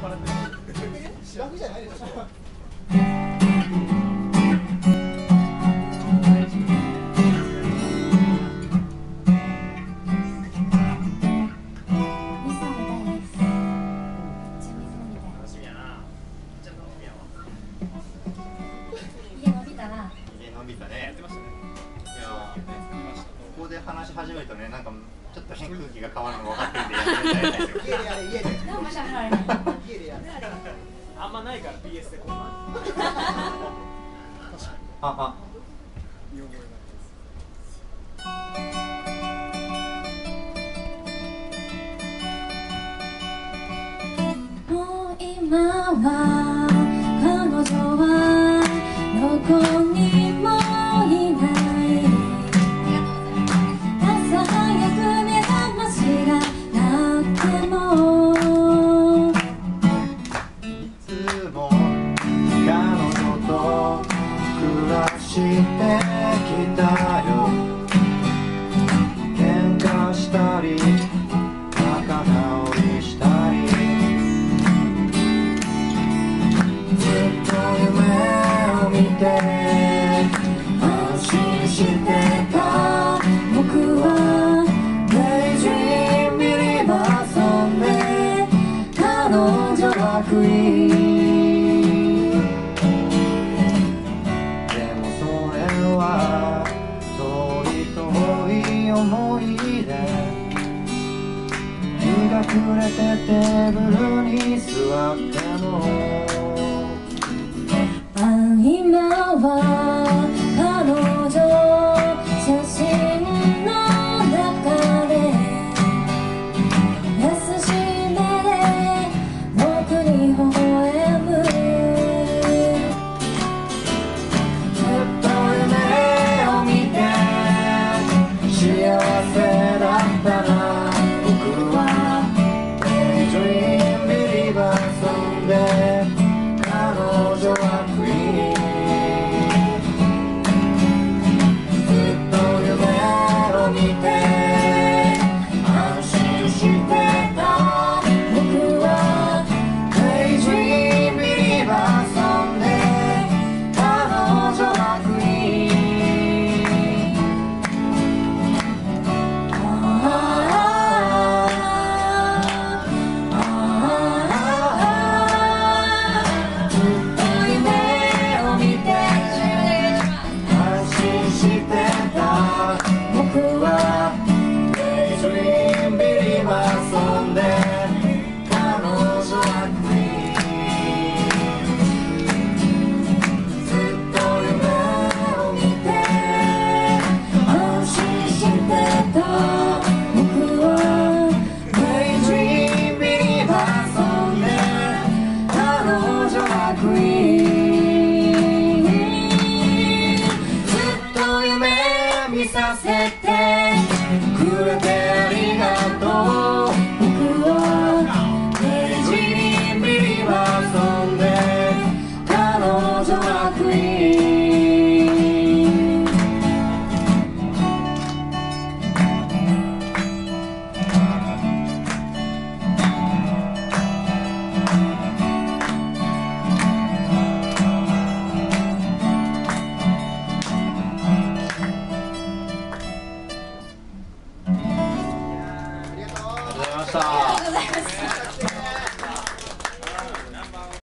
楽じゃないでしょ。 ここで話し始めるとね、なんかちょっと変空気が変わるのが分かってるんでやってみたいですよ。 家でやれ、家で。 何も喋られない。 家でやれ。 あんまないから BS でこんな。 あ、 見覚えもう今は彼女はどこにもいない朝早く目覚ましが鳴ってもいつも彼女と暮らしてきたよ。喧嘩したり仲直りしたり、ずっと夢を見て安心してた。僕はデイジーミリバーソンで彼女はクイーン。でもそれは遠い遠い思い出。日が暮れてテーブルに